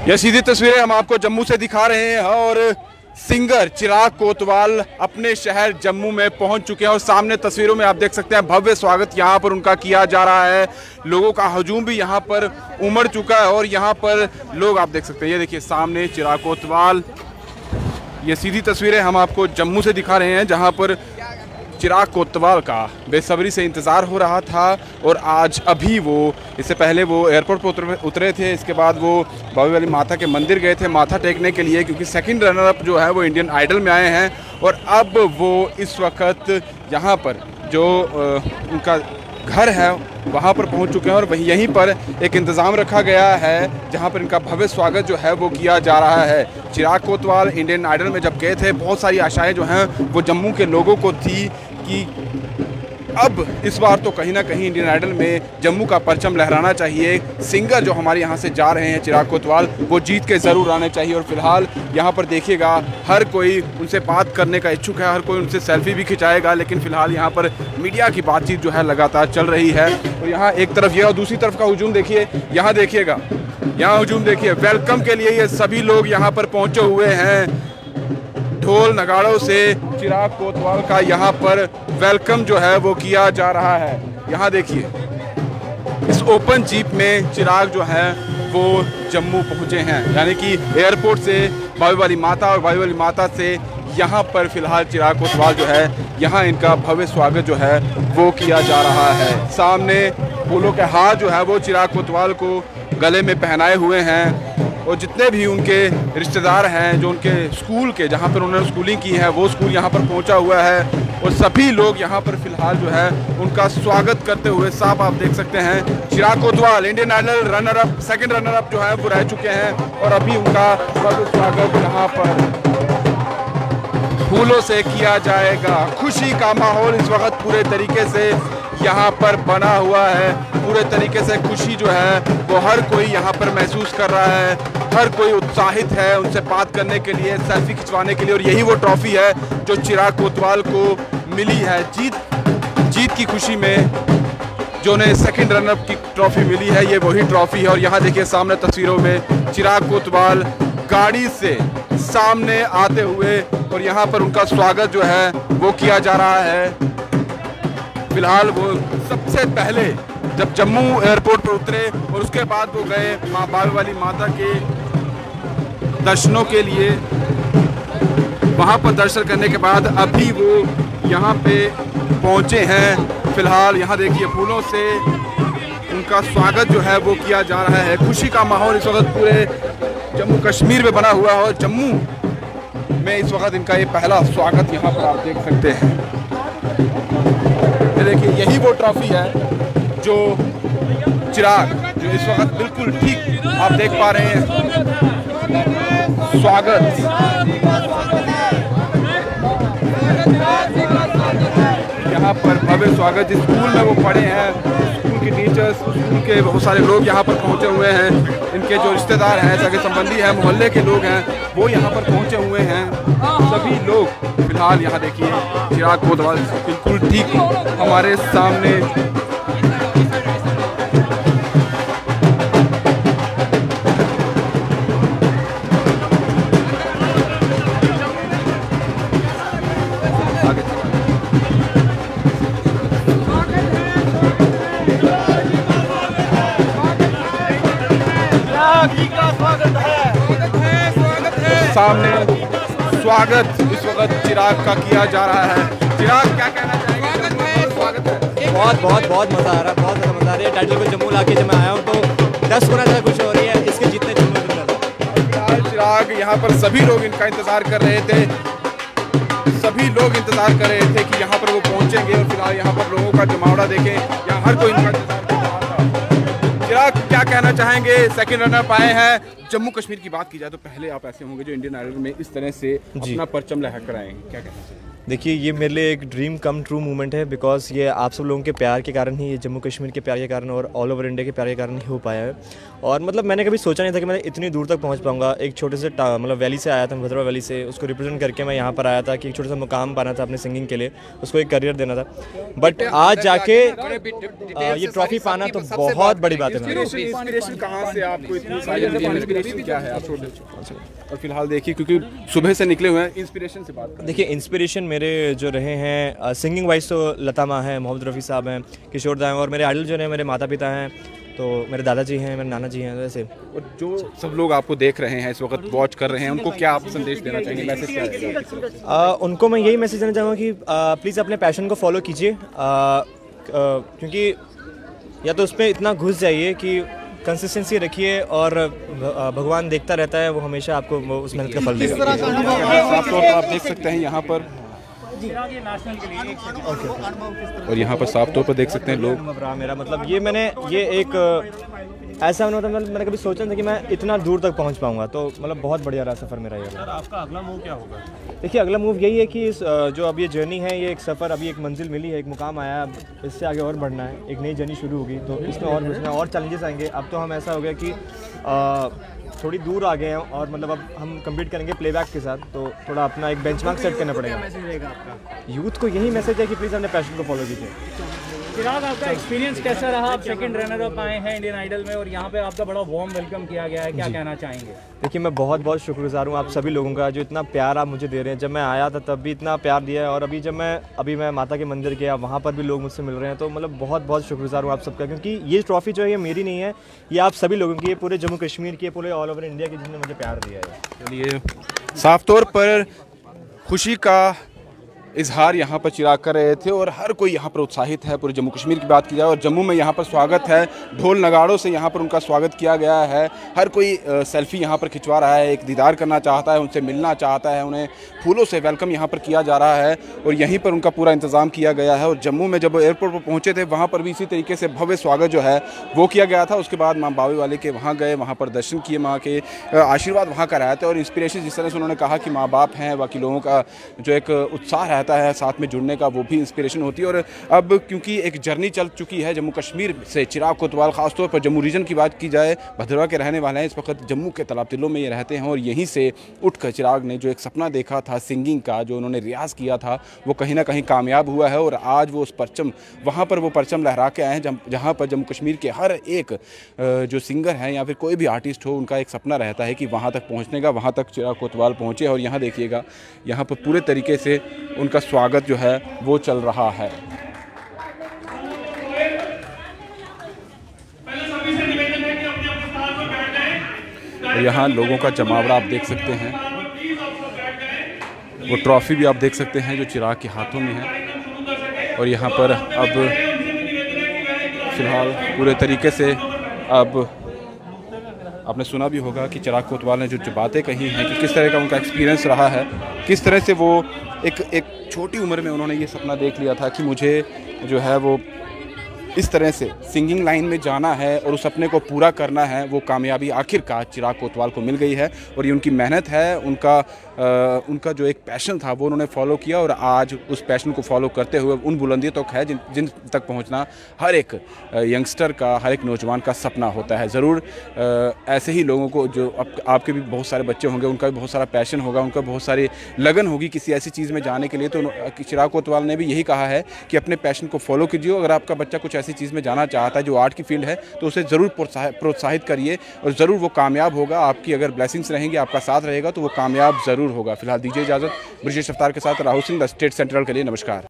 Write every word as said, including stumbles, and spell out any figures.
यह सीधी तस्वीरें हम आपको जम्मू से दिखा रहे हैं और सिंगर चिराग कोतवाल अपने शहर जम्मू में पहुंच चुके हैं और सामने तस्वीरों में आप देख सकते हैं भव्य स्वागत यहां पर उनका किया जा रहा है। लोगों का हजूम भी यहां पर उमड़ चुका है और यहां पर लोग आप देख सकते हैं, ये देखिए सामने चिराग कोतवाल। ये सीधी तस्वीरें हम आपको जम्मू से दिखा रहे हैं जहां पर चिराग कोतवाल का बेसब्री से इंतज़ार हो रहा था और आज अभी वो इससे पहले वो एयरपोर्ट पर उतरे उतरे थे। इसके बाद वो बाबी वाली माता के मंदिर गए थे माथा टेकने के लिए, क्योंकि सेकंड रनर अप जो है वो इंडियन आइडल में आए हैं और अब वो इस वक्त यहाँ पर जो आ, उनका घर है वहाँ पर पहुँच चुके हैं और वहीं यहीं पर एक इंतज़ाम रखा गया है जहाँ पर इनका भव्य स्वागत जो है वो किया जा रहा है। चिराग कोतवाल इंडियन आइडल में जब गए थे बहुत सारी आशाएं जो हैं वो जम्मू के लोगों को थी कि अब इस बार तो कहीं ना कहीं इंडियन आइडल में जम्मू का परचम लहराना चाहिए। सिंगर जो हमारे यहाँ से जा रहे हैं चिराग कोतवाल वो जीत के ज़रूर आने चाहिए और फिलहाल यहाँ पर देखिएगा हर कोई उनसे बात करने का इच्छुक है, हर कोई उनसे सेल्फी भी खिंचाएगा, लेकिन फिलहाल यहाँ पर मीडिया की बातचीत जो है लगातार चल रही है। और यहाँ एक तरफ ये और दूसरी तरफ का हुजूम देखिए, यहाँ देखिएगा, यहाँ हुजूम देखिए, वेलकम के लिए ये सभी लोग यहाँ पर पहुँचे हुए हैं। ढोल नगाड़ों से चिराग कोतवाल का यहाँ पर वेलकम जो है वो किया जा रहा है। यहाँ देखिए इस ओपन जीप में चिराग जो है वो जम्मू पहुँचे हैं, यानी कि एयरपोर्ट से बाबी वाली माता और बाबी वाली माता से यहाँ पर फिलहाल चिराग कोतवाल जो है यहाँ इनका भव्य स्वागत जो है वो किया जा रहा है। सामने फूलों के हार जो है वो चिराग कोतवाल को गले में पहनाए हुए हैं और जितने भी उनके रिश्तेदार हैं जो उनके स्कूल के जहाँ पर उन्होंने स्कूलिंग की है वो स्कूल यहाँ पर पहुँचा हुआ है और सभी लोग यहाँ पर फिलहाल जो है उनका स्वागत करते हुए साफ आप देख सकते हैं। Chirag Kotwal Indian Idol runner up second runner up जो है वो रह चुके हैं और अभी उनका स्वागत यहाँ पर फूलों से किया जाएगा। खुशी का माहौल इस वक्त पूरे तरीके से यहाँ पर बना हुआ है, पूरे तरीके से खुशी जो है वो हर कोई यहाँ पर महसूस कर रहा है, हर कोई उत्साहित है उनसे बात करने के लिए, सेल्फी खिंचवाने के लिए। और यही वो ट्रॉफी है जो चिराग कोतवाल को मिली है। जीत जीत की खुशी में जो उन्हें सेकंड रनर की ट्रॉफी मिली है ये वही ट्रॉफी है। और यहाँ देखिए सामने तस्वीरों में चिराग कोतवाल गाड़ी से सामने आते हुए और यहाँ पर उनका स्वागत जो है वो किया जा रहा है। फिलहाल वो सबसे पहले जब जम्मू एयरपोर्ट पर उतरे और उसके बाद वो गए माँ बाबी वाली माता के दर्शनों के लिए, वहाँ पर दर्शन करने के बाद अभी वो यहाँ पे पहुँचे हैं। फिलहाल यहाँ देखिए फूलों से उनका स्वागत जो है वो किया जा रहा है। खुशी का माहौल इस वक्त पूरे जम्मू कश्मीर में बना हुआ है और जम्मू में इस वक्त इनका ये पहला स्वागत यहाँ पर आप देख सकते हैं। देखिए यही वो ट्रॉफी है जो चिराग जो इस वक्त बिल्कुल ठीक आप देख पा रहे हैं। स्वागत यहाँ पर भव्य स्वागत जिस स्कूल में वो पढ़े हैं, स्कूल के टीचर्स, स्कूल के बहुत सारे लोग यहाँ पर पहुँचे हुए हैं, इनके जो रिश्तेदार हैं, सगे संबंधी हैं, मोहल्ले के लोग हैं वो यहाँ पर पहुँचे हुए हैं। सभी लोग फिलहाल यहाँ देखिए चिराग कोतवाल बिल्कुल ठीक हमारे सामने सामने स्वागत इस वक्त चिराग का किया जा रहा है। चिराग क्या कहना चाहेंगे? स्वागत है। बहुत बहुत बहुत मज़ा आ रहा है, बहुत ज़्यादा मज़ा आ रही है। टाइटल को जम्मू लाके जब मैं आया हूँ तो दस गुना ज़्यादा खुशी हो रही है इसके जीतने जम्मू में। फिलहाल चिराग यहाँ पर सभी लोग इनका इंतज़ार कर रहे थे, सभी लोग इंतज़ार कर रहे थे कि यहाँ पर वो पहुँचेंगे और फिलहाल यहाँ पर लोगों का जमावड़ा देखें, यहाँ हर कोई इनका इंतज़ार कर रहा था। चिराग क्या कहना चाहेंगे? सेकंड रनर पाए हैं। जम्मू कश्मीर की बात की जाए तो पहले आप ऐसे होंगे जो इंडियन आइडल में इस तरह से अपना परचम लहरा कर आएंगे, क्या कहना चाहिए? देखिए, ये मेरे लिए एक ड्रीम कम ट्रू मोमेंट है, बिकॉज ये आप सब लोगों के प्यार के कारण ही, ये जम्मू कश्मीर के प्यार के कारण और ऑल ओवर इंडिया के प्यार के कारण ही हो पाया है। और मतलब मैंने कभी सोचा नहीं था कि मैं इतनी दूर तक पहुंच पाऊंगा। एक छोटे से मतलब वैली से आया था, भद्रवा वैली से, उसको रिप्रेजेंट करके मैं यहाँ पर आया था कि एक छोटा सा मुकाम पाना था अपने सिंगिंग के लिए, उसको एक करियर देना था। बट आज जाके ये ट्रॉफी पाना तो बहुत बड़ी बात है। इंस्पिरेशन कहाँ से आपको इतनी सारी इंस्पिरेशन क्या है आप छोटे? और फिलहाल देखिए, क्योंकि सुबह से निकले हुए हैं, इंस्पिरेशन से बात करें। देखिए, इंस्पिरेशन मेरे जो रहे हैं सिंगिंग वाइज तो लता माँ हैं, मोहम्मद रफ़ी साहब हैं, किशोर दा हैं, और मेरे आइडल जो हैं मेरे माता पिता हैं, तो मेरे दादाजी हैं, मेरे नाना जी हैं। वैसे और जो सब लोग आपको देख रहे हैं, इस वक्त वॉच कर रहे हैं, उनको क्या आप संदेश देना चाहेंगे, मैसेज क्या रहेगा? उनको मैं यही मैसेज देना चाहूँगा कि प्लीज़ अपने पैशन को फॉलो कीजिए, क्योंकि या तो उस पर इतना घुस जाइए कि कंसिस्टेंसी रखिए और भगवान देखता रहता है, वो हमेशा आपको उस मेहनत का फल देगा। साफ तौर पर आप देख सकते हैं यहाँ पर, और यहाँ पर साफ तौर पर देख सकते हैं लोग। मेरा मतलब ये मैंने ये एक ऐसा मतलब मैंने कभी सोचा था कि मैं इतना दूर तक पहुंच पाऊंगा, तो मतलब बहुत बढ़िया रहा सफ़र मेरा ये। सर, आपका अगला मूव क्या होगा? देखिए, अगला मूव यही है कि इस जो अब ये जर्नी है, ये एक सफ़र, अभी एक मंजिल मिली है, एक मुकाम आया, अब इससे आगे और बढ़ना है, एक नई जर्नी शुरू होगी, तो इसमें और इसमें और चैलेंजेस आएंगे। अब तो हम ऐसा हो गया कि आ, थोड़ी दूर आ गए हैं और मतलब अब हम कम्पीट करेंगे प्लेबैक के साथ, तो थोड़ा अपना एक बेंचमार्क सेट करना पड़ेगा। मैसेज रहेगा आपका? यूथ को यही मैसेज है कि प्लीज़ अपने पैशन को फॉलो कीजिए। चिराग, आपका एक्सपीरियंस कैसा रहा? आप सेकंड रनर अप आए हैं इंडियन आइडल में और यहाँ पे आपका बड़ा वार्म वेलकम किया गया है, क्या कहना चाहेंगे? देखिए, मैं बहुत बहुत शुक्रगुजार हूँ आप सभी लोगों का, जो इतना प्यार आप मुझे दे रहे हैं। जब मैं आया था तब भी इतना प्यार दिया है, और अभी जब मैं अभी मैं माता के मंदिर गया, वहाँ पर भी लोग मुझसे मिल रहे हैं, तो मतलब बहुत बहुत शुक्रगुजार हूँ आप सबका, क्योंकि ये ट्रॉफी जो है ये मेरी नहीं है, ये आप सभी लोगों की है, पूरे जम्मू कश्मीर की है, पूरे ऑल ओवर इंडिया की, जिन्होंने मुझे प्यार दिया है। चलिए, साफ तौर पर खुशी का इजहार यहाँ पर चिराग कर रहे थे, और हर कोई यहाँ पर उत्साहित है। पूरे जम्मू कश्मीर की बात की जाए, और जम्मू में यहाँ पर स्वागत है, ढोल नगाड़ों से यहाँ पर उनका स्वागत किया गया है। हर कोई आ, सेल्फी यहाँ पर खिंचवा रहा है, एक दीदार करना चाहता है, उनसे मिलना चाहता है, उन्हें फूलों से वेलकम यहाँ पर किया जा रहा है, और यहीं पर उनका पूरा इंतज़ाम किया गया है। और जम्मू में जब एयरपोर्ट पर पहुँचे थे, वहाँ पर भी इसी तरीके से भव्य स्वागत जो है वो किया गया था। उसके बाद माँ बावे वाले के वहाँ गए, वहाँ पर दर्शन किए, माँ के आशीर्वाद वहाँ का रहा था। और इंस्पिरेशन जिस तरह से उन्होंने कहा कि माँ बाप हैं, बाकी लोगों का जो एक उत्साह रहता है साथ में जुड़ने का, वो भी इंस्पिरेशन होती है। और अब क्योंकि एक जर्नी चल चुकी है जम्मू कश्मीर से, चिराग कोतवाल खासतौर पर जम्मू रीजन की बात की जाए, भद्रवा के रहने वाले हैं, इस वक्त जम्मू के तालाब तिल्लों में ये रहते हैं। और यहीं से उठकर चिराग ने जो एक सपना देखा था सिंगिंग का, जो उन्होंने रियाज़ किया था, वो कहीं ना कहीं कामयाब हुआ है। और आज वो उस परचम, वहाँ पर वो परचम लहरा के आए हैं, जहाँ पर जम्मू कश्मीर के हर एक जो सिंगर हैं या फिर कोई भी आर्टिस्ट हो, उनका एक सपना रहता है कि वहाँ तक पहुँचने का। वहाँ तक चिराग कोतवाल पहुँचे, और यहाँ देखिएगा, यहाँ पर पूरे तरीके से उनका स्वागत जो है वो चल रहा है। और यहाँ लोगों का जमावड़ा आप देख सकते हैं, वो ट्रॉफी भी आप देख सकते हैं जो चिराग के हाथों में है। और यहाँ पर अब फिलहाल पूरे तरीके से, अब आपने सुना भी होगा कि चिराग कोतवाल ने जो जो बातें कही हैं कि किस तरह का उनका एक्सपीरियंस रहा है, किस तरह से वो एक एक छोटी उम्र में उन्होंने ये सपना देख लिया था कि मुझे जो है वो इस तरह से सिंगिंग लाइन में जाना है और उस सपने को पूरा करना है। वो कामयाबी आखिरकार चिराग कोतवाल को मिल गई है, और ये उनकी मेहनत है, उनका आ, उनका जो एक पैशन था वो उन्होंने फॉलो किया, और आज उस पैशन को फॉलो करते हुए उन बुलंदियों तक है जिन जिन तक पहुंचना हर एक यंगस्टर का, हर एक नौजवान का सपना होता है। ज़रूर ऐसे ही लोगों को, जो आप, आपके भी बहुत सारे बच्चे होंगे, उनका भी बहुत सारा पैशन होगा, उनका बहुत सारी लगन होगी किसी ऐसी चीज़ में जाने के लिए, तो चिराग कोतवाल ने भी यही कहा है कि अपने पैशन को फॉलो कीजिए। अगर आपका बच्चा कुछ ऐसी चीज़ में जाना चाहता है जो आर्ट की फील्ड है, तो उसे ज़रूर प्रोत्साहित करिए, और ज़रूर वो कामयाब होगा। आपकी अगर ब्लेसिंग्स रहेंगी, आपका साथ रहेगा, तो वो कामयाब ज़रूर होगा। फिलहाल दीजिए इजाज़त, ब्रिजेश रफ्तार के साथ Rahul Singh, the state central के लिए। नमस्कार।